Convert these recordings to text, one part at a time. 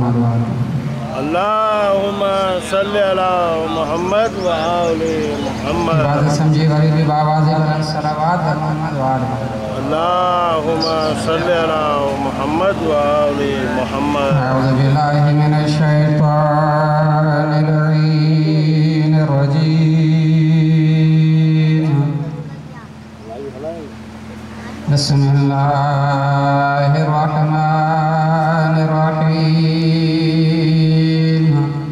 محمد وآل اللهم صل على محمد وآل محمد بعد समझी गरीबी बाबा जी बलन सलावत मोहम्मद वाले اللهم صل على محمد وآل محمد أعوذ بالله من الشيطان اللعين الرجيم بسم الله الرحمن الرحيم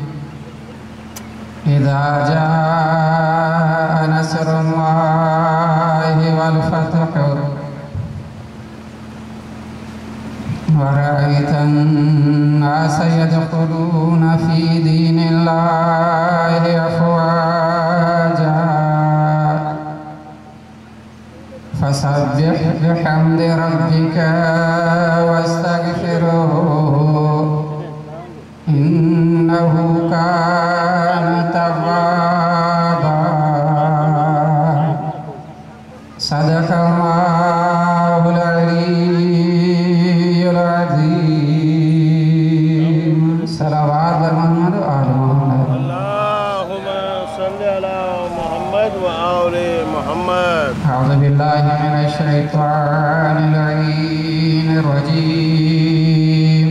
إذا جاء نصر الله والفتح ورأيت الناس يدخلون في دين الله أفواجا فسبح بحمد ربك واستغفره إنه كان توابا صدق الله العلي العظيم صلوات محمد وآل محمد اللهم صل على محمد وآل محمد أعوذ بالله من الشيطان اللعين الرجيم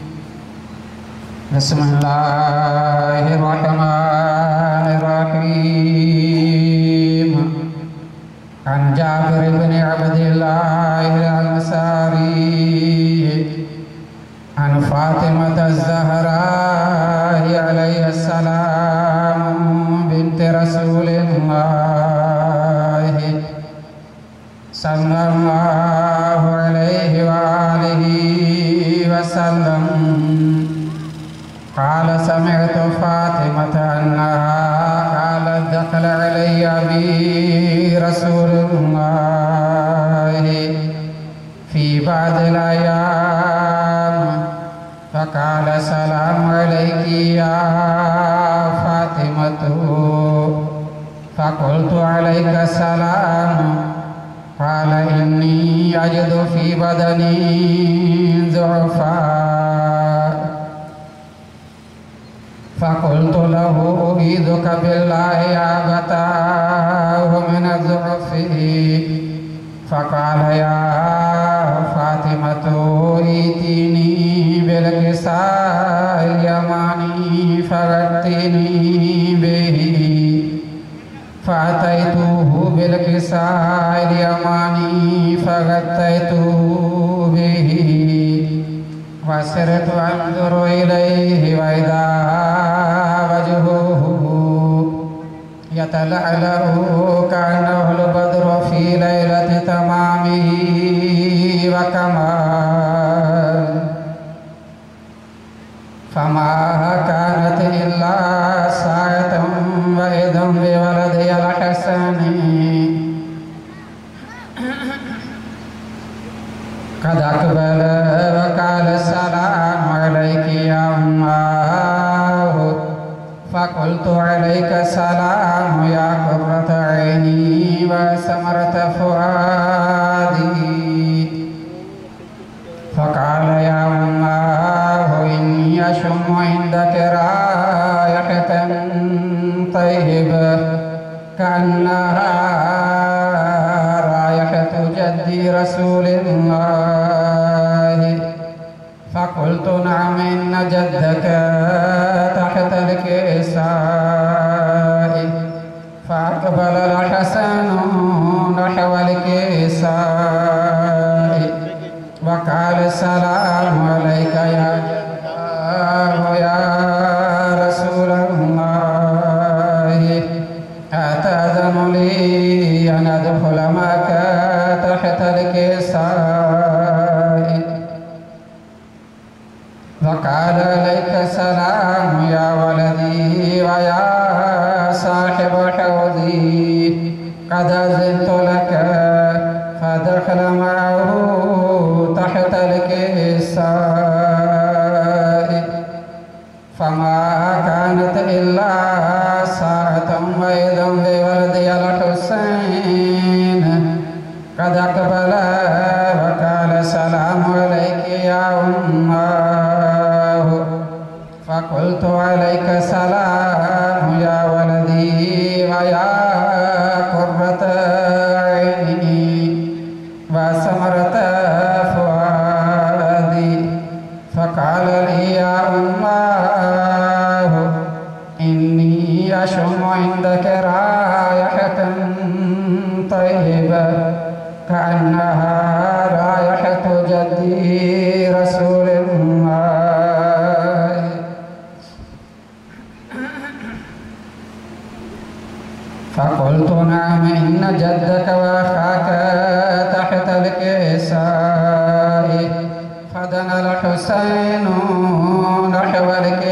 بسم الله الرحمن الرحيم عن جابر بن عبد الله الأنصاري عن فاطمة الزهراء عليه السلام بنت رسول الله صلى الله عليه وآله وسلم قال سمعت فاطمة أنها قالت دخل علي أبي رسول الله في بعض الأيام فقال سلام عليك يا فاطمة فقلت عليك السلام قال إني أجد في بدني ضعفا فقلت له أعيذك بالله يا أبتاه من الضعف فقال يا فاطمة ائتيني بالكساء اليماني فغطني به فأتيته بالكساء اليماني فغطيته به وسرت أنظر إليه وإذا وجهه يتلألأ كأنه البدر في ليلة تمامه وكمال فما كانت إلا ساعة وإذا بولدي الحسن قد أقبل وقال السلام عليك يا أماه فقلت عليك السلام يا قرة عيني وثمرة فؤادي فقال يا أماه إني أشم عندك رائحة طيبة كأنها رائحة جدي رسول الله فقلت نعم إن جدك تحت الكساء فأقبل الحسن نحو الكساء وقال السلام عليك يا جداه يا رسول الله أتأذن لي أن أدخل معك تحت الكساء فقال عليك السلام يا ولدي ويا صاحب حوضي قد أذنت لك فدخل معه تحت الكساء فما كانت إلا ساعة وإذا بولدي الحسين قد أقبل وقال السلام عليك يا أماه فقلت عليك السلام يا ولدي ويا قرة عيني وثمرة فؤادي. فقال لي يا أماه إني أشم عندك رائحة طيبة كأنها رائحة جدي رسول الله. فقلت نعم إن جدك وأخاك تحت الكساء. فدنا الحسين نحو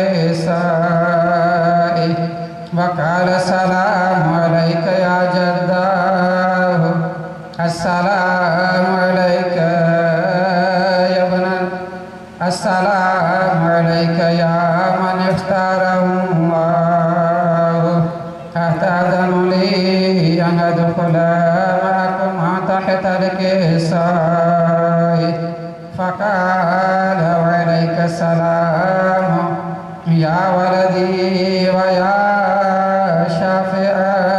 الكساء وقال السلام عليك يا جداه. السلام عليك يا ابن السلام عليك يا من اختاره الله. أتأذن لي أن أدخل معكم تحت الكساء؟ فقال وعليك السلام يا ولدي ويا شافع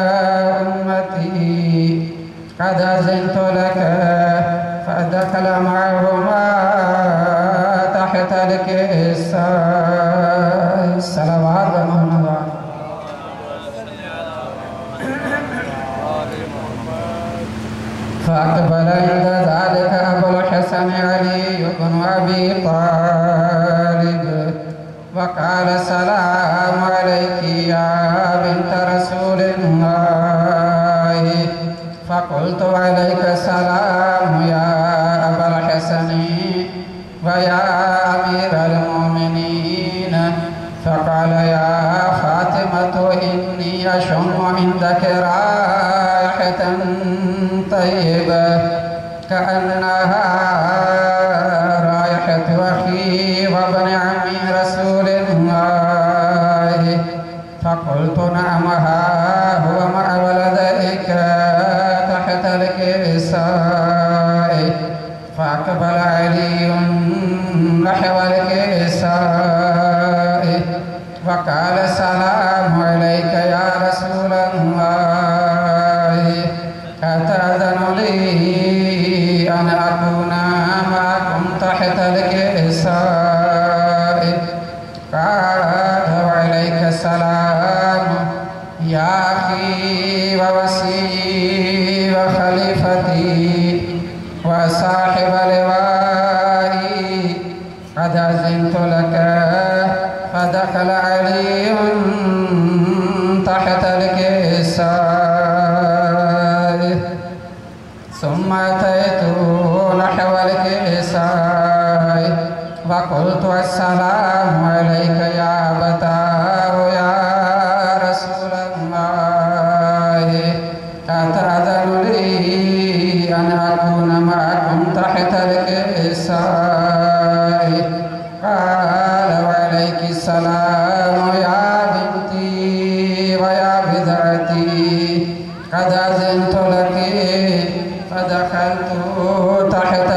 أمتي. قد أذنت لك فدخل معهما تحت الكساء. صلوات محمد. فأقبل عند ذلك أبو الحسن علي بن أبي طالب وقال السلام عليك يا بنت رسول الله. فقلت عليك السلام يا أبا الحسن ويا أمير المؤمنين. فقال يا فاطمة إني أشم عندك رائحة طيبة كأنها رائحة أخي وابن عمي رسول الله. فقلت نعم ها هو مع ولديك تحت الكساء. فأقبل علي نحو الكساء وقال السلام عليك يا رسول الله. أتأذن لي أن أكون معكم تحت الكساء؟ قال وعليك السلام يا أخي ووصي وخليفتي وصاحب لوائي. قد أذنت لك. فدخل علي تحت الكساء ثم أتيت نحو الكساء وقلت السلام عليك يا أبتاه يا رسول الله. أتأذن لي أن أكون معكم تحت الكساء؟ قال وعليك السلام يا بنتي ويا بذرتي. قد أذنت لك. فدخلت تحت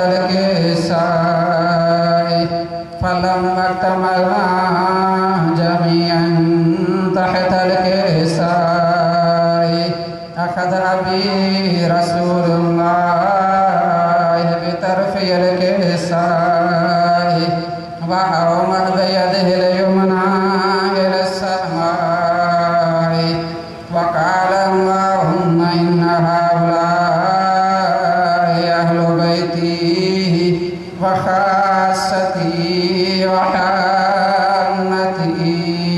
الكساء فلما اكتملنا جميعا تحت الكساء أخذ أبي رسول الله بطرفي الكساء وأومأ بيده اليمنى إلى السماء وقال اللهم إن هؤلاء أهل بيتي وخاصتي وحامتي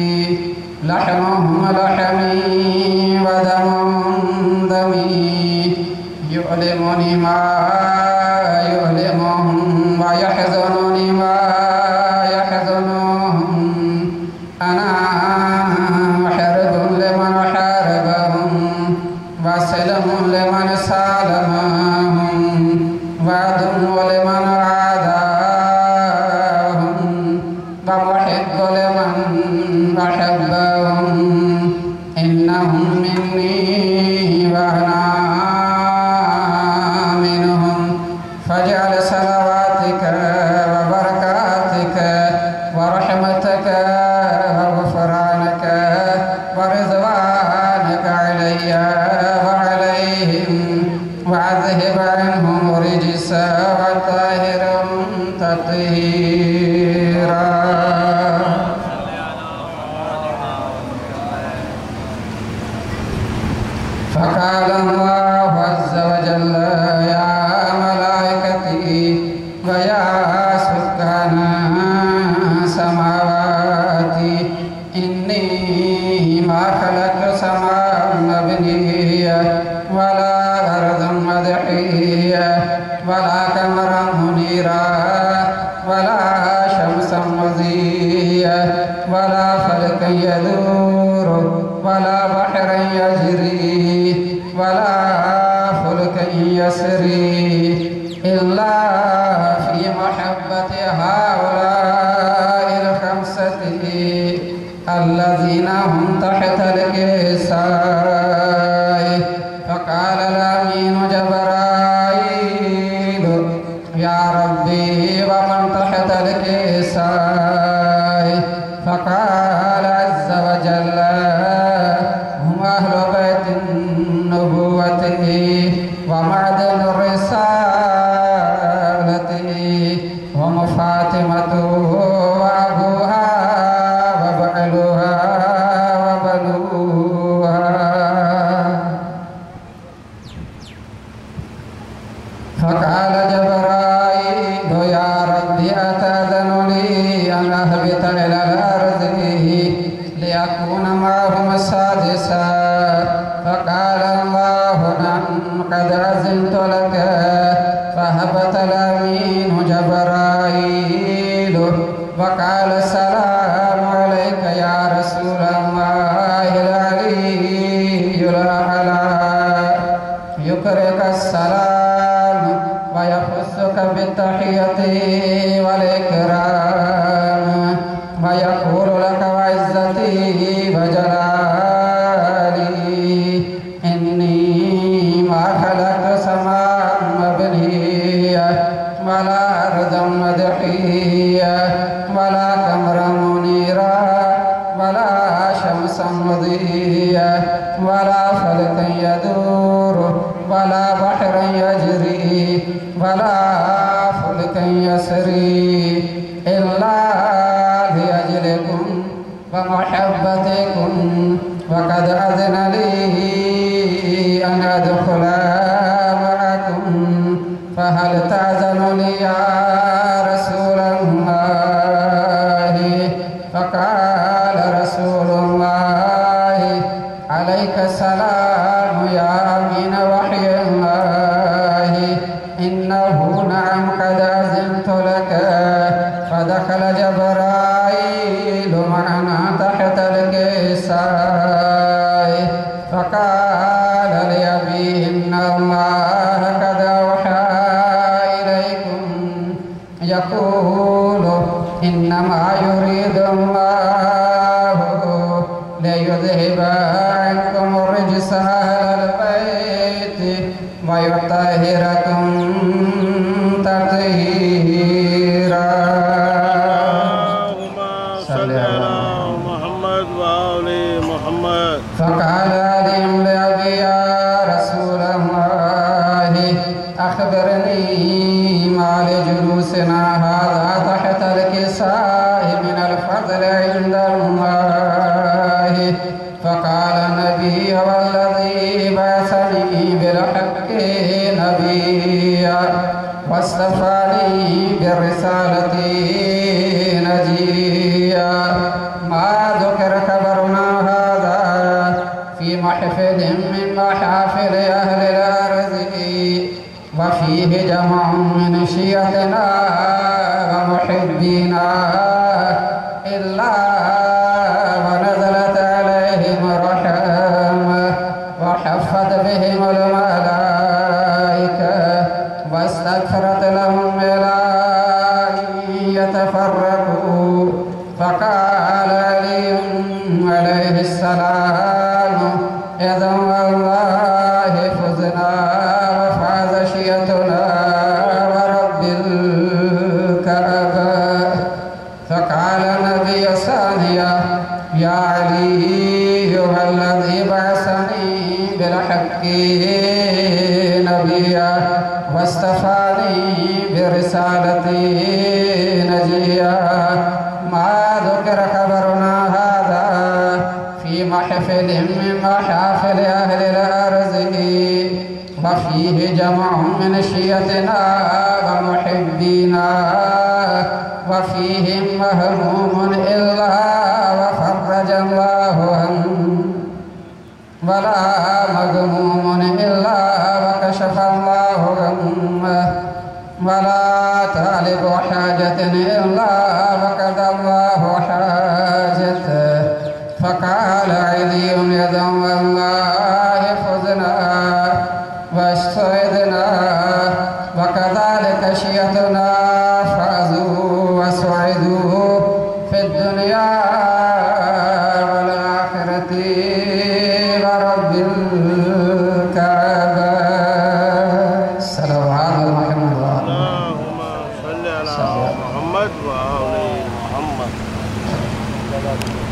لحمهم لحمي ودمهم دمي يؤلمني ما يؤلمهم ويحزنني ما يحزنهم. أنا محارب لمن حاربهم وسلم لمن سالمهم وعدو لمن عاداهم ومحب لمن أحبهم. إنهم مني وأنا منهم. فاجعل صلواتك وبركاتك ورحمتك ما خلقت سماء مبنية ولا أرضا مدحية ولا قمرا منيرا ولا شمسا مضية ولا فلكا يدور ولا بحرا يجري ولا فلكا يسري إلا في محبة هؤلاء الخمسة الذين هم تحت الكساء. فقال الأمين جبرائيل يا ربي ومن تحت الكساء؟ فقال عز وجل هم أهل بيت النبوة ومعدن الرسالة هم فاطمة وأبوها وبعلها وبنوها. فقال جبرائيل يا ربي أتأذن لي أن أهبط إلى الأرض ليكون معهم السادسا؟ فقال الله نعم قد أذنت لك. فهبط الأمين جبرائيل وقال السلام عليك يا رسول الله العلي الأعلى يقرئك السلام ويخصك بالتحية والإكرام ويقول لك وعزتي وجلالي إني ما خلقت سماء مبنية ولا أرضا مدحية ولا قمرا منيرا ولا شمسا مضية ولا فلكا يدور ولا بحرا يجري ولا فلكا يسري إلا لأجلكم ومحبتكم وقد أذن لي أن أدخل معكم فهل تأذن لي يا رسول الله؟ فقال رسول الله عليك السلام يا أمين وحي الله إنه نعم قد أذنت لك. فدخل جبرائيل معنا تحت الكساء فقال لأبي إن الله قد أوحى إليكم يقول إنما يريد الله ليذهب عنكم الرجس أهل البيت ويطهركم تطهيرا. اللهم صل على محمد وآل محمد. فقال علي لأبي يا رسول الله أخبرني ما لجلوسنا هذا تحت الكساء من الفضل عند الله. فقال النبي والذي بعثني بالحق نبيا واصطفاني بالرسالة نجيا ما ذكر خبرنا هذا في محفل من محافل أهل الأرض وفيه جمع من شيعتنا ومحبينا إلا ونزلت عليهم رحمة وحفت بهم الملائكة واستغفرت لهم إلى أن يتفرقوا. فقال علي عليه السلام إذا والله فزنا وفاز شيعتنا ورب الكعبة. فقال النبي ثانيا يا علي والذي بعثني بالحق نبيا واصطفاني برسالتي نجيا ما ذكر خبرنا هذا في محفل من محافل أهل الأرض وفيه جمع من شيعتنا ومحبينا وفيهم مهموم إلا وفرج الله والآخرة ورب الكعبة صلوات محمد اللهم صل على محمد وآل محمد.